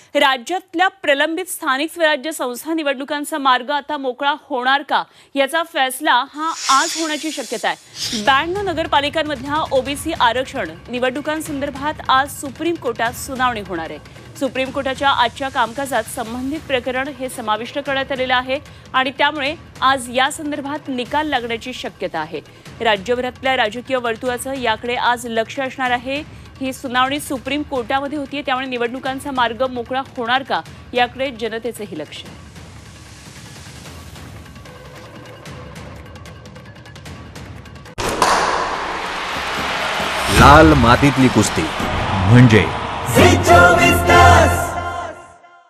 राज्यातल्या प्रलंबित स्थानिक स्वराज्य संस्था निवडणुकांचा मार्ग आता मोकळा होणार का याचा फैसला हा आज होण्याची शक्यता आहे। 92 नगरपालिकांमधल्या ओबीसी आरक्षण निवडणुकांसंदर्भात आज सुप्रीम कोर्टात सुनावणी होणार आहे। सुप्रीम कोर्टाच्या आजच्या कामकाजात संबंधित प्रकरण हे समाविष्ट करण्यात आलेले आहे आणि त्यामुळे आज या संदर्भात निकाल लागण्याची शक्यता आहे। राज्यभरातल्या राजकीय वर्तुळाचं याकडे आज लक्ष असणार आहे। ही सुनावणी सुप्रीम कोर्टामध्ये होतीये, त्यामुळे निवडणुकांचा मार्ग मोकळा होणार का याकडे जनतेचेही लक्ष आहे। लाल मातीतली कुस्ती म्हणजे